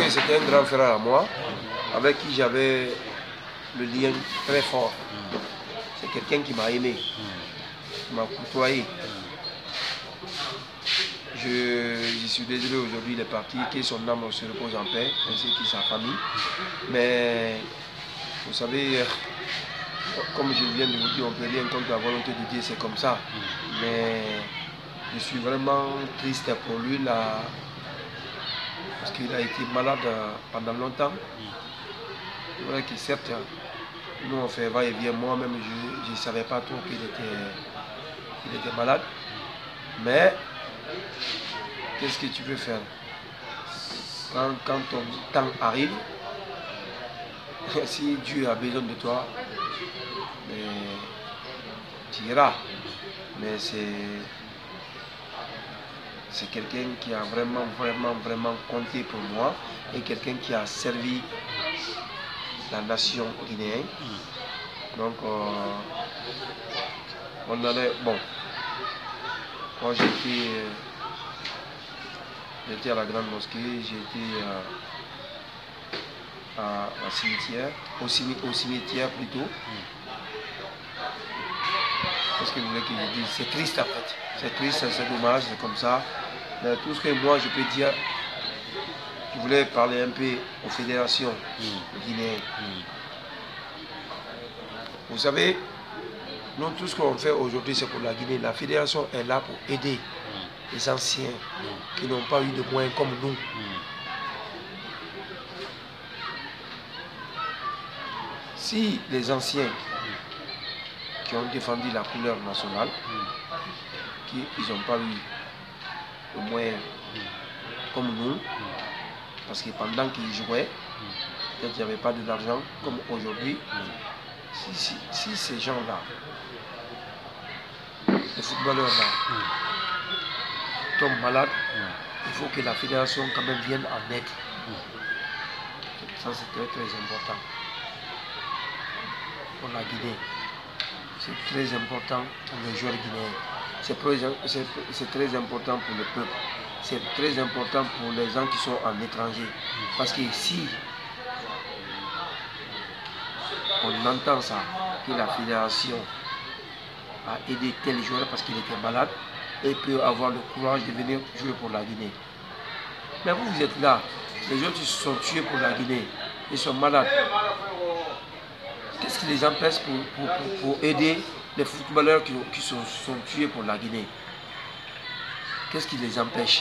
que c'était un grand frère à moi, avec qui j'avais le lien très fort. C'est quelqu'un qui m'a aimé, qui m'a côtoyé. Je suis désolé aujourd'hui, il est parti, que son âme se repose en paix, ainsi que sa famille. Mais vous savez, comme je viens de vous dire, on peut rien contre la volonté de Dieu, c'est comme ça. Mais je suis vraiment triste pour lui là, parce qu'il a été malade pendant longtemps. C'est vrai que certes, nous on fait va-et-vient, moi-même je ne savais pas trop qu'il était malade. Mais qu'est-ce que tu veux faire? Quand ton temps arrive, si Dieu a besoin de toi, tu iras. Mais c'est quelqu'un qui a vraiment compté pour moi et quelqu'un qui a servi la nation guinéenne. Donc, on allait, bon, quand j'étais à la grande mosquée, j'étais au cimetière, au cimetière plutôt. Qu'est-ce que vous voulez que je dise? C'est triste en fait. C'est triste, c'est dommage, c'est comme ça. Mais tout ce que moi je peux dire, je voulais parler un peu aux fédérations guinéennes. Vous savez, nous tout ce qu'on fait aujourd'hui c'est pour la Guinée. La fédération est là pour aider les anciens qui n'ont pas eu de moyens comme nous. Si les anciens qui ont défendu la couleur nationale, qui ils n'ont pas eu de moyens comme nous, parce que pendant qu'ils jouaient, peut-être qu'il n'y avait pas de l'argent comme aujourd'hui. Si ces gens-là, les footballeurs-là, tombent malades, il faut que la fédération quand même vienne en aide. Ça c'est très important pour la Guinée. C'est très important pour les joueurs guinéens. C'est très important pour le peuple. C'est très important pour les gens qui sont en étranger. Parce que si on entend ça, que la fédération a aidé tel joueur parce qu'il était malade, et peut avoir le courage de venir jouer pour la Guinée. Mais vous êtes là, les joueurs qui se sont tués pour la Guinée, ils sont malades. Qu'est-ce qui les empêche pour aider les footballeurs qui sont tués pour la Guinée? Qu'est-ce qui les empêche?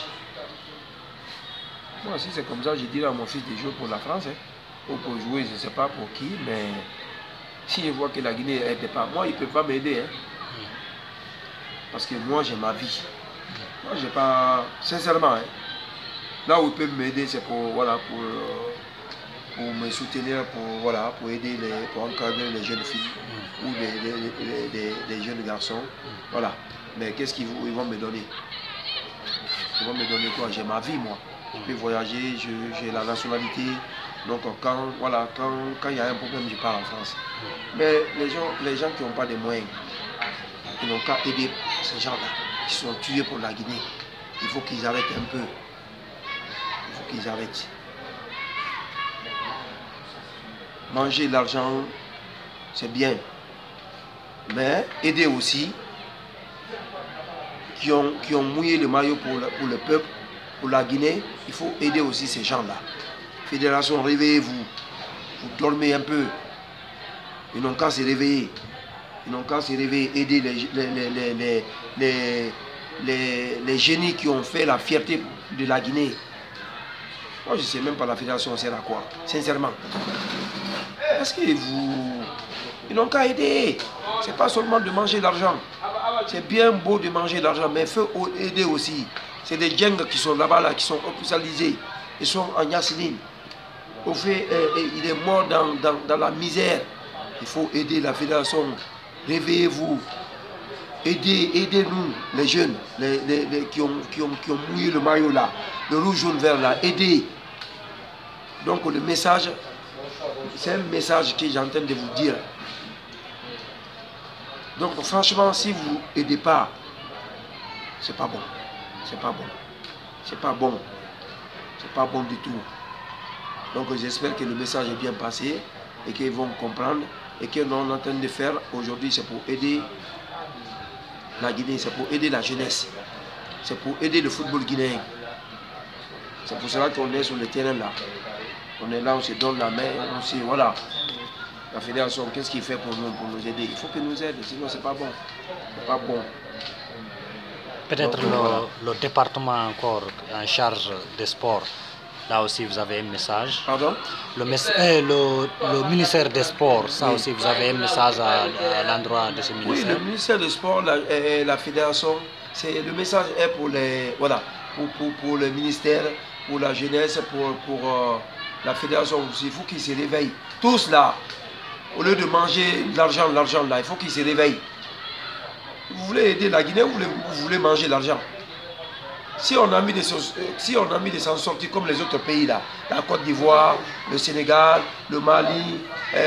Moi, si c'est comme ça, je dirais à mon fils de jouer pour la France, ou pour jouer, je ne sais pas pour qui, mais si je vois que la Guinée n'aide pas, moi, il ne peut pas m'aider. Parce que moi, j'ai ma vie. Moi, j'ai pas... Sincèrement, là où il peut m'aider, c'est pour, voilà, pour me soutenir, pour aider, pour encadrer les jeunes filles ou les jeunes garçons. Voilà. Mais qu'est-ce qu'ils vont me donner? Ils vont me donner quoi? J'ai ma vie, moi. Je peux voyager, j'ai la nationalité. Donc, quand il y a un problème, je pars en France. Mais les gens qui n'ont pas de moyens, ils n'ont qu'à aider ces gens-là qui sont tués pour la Guinée. Il faut qu'ils arrêtent un peu. Il faut qu'ils arrêtent. Manger l'argent, c'est bien. Mais aider aussi, qui ont mouillé le maillot pour le peuple, pour la Guinée, il faut aider aussi ces gens-là. Fédération, réveillez-vous. Vous dormez un peu. Ils n'ont qu'à se réveiller. Ils n'ont qu'à se réveiller, aider les génies qui ont fait la fierté de la Guinée. Moi, je ne sais même pas la fédération sert à quoi, sincèrement. Parce que ils n'ont qu'à aider. Ce n'est pas seulement de manger l'argent. C'est bien beau de manger l'argent, mais il faut aider aussi. C'est des djingues qui sont là-bas, qui sont hospitalisés. Ils sont en Yasseline. Au fait, il est mort dans la misère. Il faut aider la fédération. Réveillez-vous. Aidez-nous, les jeunes, qui ont mouillé le maillot là, le rouge, jaune, vert là. Aidez. Donc le message, c'est un message que j'entends de vous dire. Donc franchement, si vous n'aidez pas, c'est pas bon. C'est pas bon. C'est pas bon. C'est pas bon du tout. Donc j'espère que le message est bien passé et qu'ils vont comprendre. Et que nous sommes en train de faire aujourd'hui, c'est pour aider la Guinée, c'est pour aider la jeunesse, c'est pour aider le football guinéen. C'est pour cela qu'on est sur le terrain là. On est là, on se donne la main, on sait, voilà. La fédération, qu'est-ce qu'il fait pour nous aider? Il faut qu'il nous aide, sinon c'est pas bon. C'est pas bon. Peut-être le département encore en charge des sports, là aussi vous avez un message. Pardon? Le ministère des Sports, ça aussi vous avez un message à l'endroit de ce ministère. Oui, le ministère des Sports et la fédération, le message est pour les, voilà, pour le ministère, pour la jeunesse, pour la fédération aussi. Il faut qu'ils se réveillent. Tous là, au lieu de manger l'argent là, il faut qu'ils se réveillent. Vous voulez aider la Guinée ou vous voulez manger l'argent? Si on a mis de s'en sortir comme les autres pays là, la Côte d'Ivoire, le Sénégal, le Mali,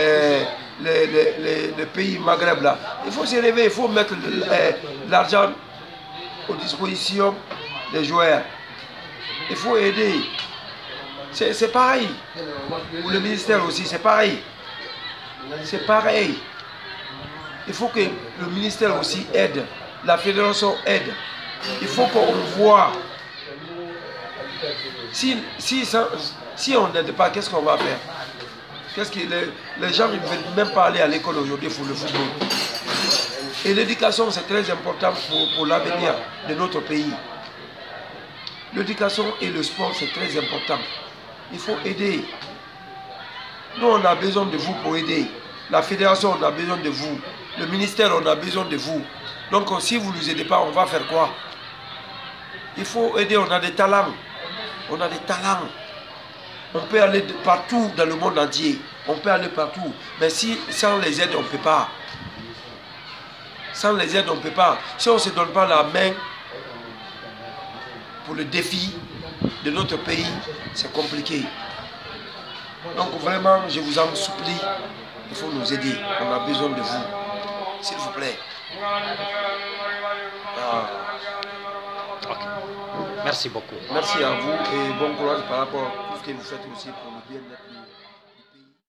les pays Maghreb là, il faut se réveiller, il faut mettre l'argent aux dispositions des joueurs. Il faut aider. C'est pareil. Pour le ministère aussi, c'est pareil. C'est pareil. Il faut que le ministère aussi aide, la fédération aide. Il faut qu'on voit. Si on n'aide pas, qu'est-ce qu'on va faire? Qu'est-ce que les gens ne veulent même pas aller à l'école aujourd'hui pour le football. Et l'éducation, c'est très important pour l'avenir de notre pays. L'éducation et le sport, c'est très important. Il faut aider. Nous, on a besoin de vous pour aider. La fédération, on a besoin de vous. Le ministère, on a besoin de vous. Donc, si vous ne nous aidez pas, on va faire quoi? Il faut aider, on a des talents. On a des talents. On peut aller partout dans le monde entier. On peut aller partout. Mais sans les aides, on ne peut pas. Sans les aides, on ne peut pas. Si on ne se donne pas la main pour le défi de notre pays, c'est compliqué. Donc vraiment, je vous en supplie, il faut nous aider. On a besoin de vous. S'il vous plaît. Okay. Merci beaucoup. Merci à vous et bon courage par rapport à tout ce que vous faites aussi pour le bien-être.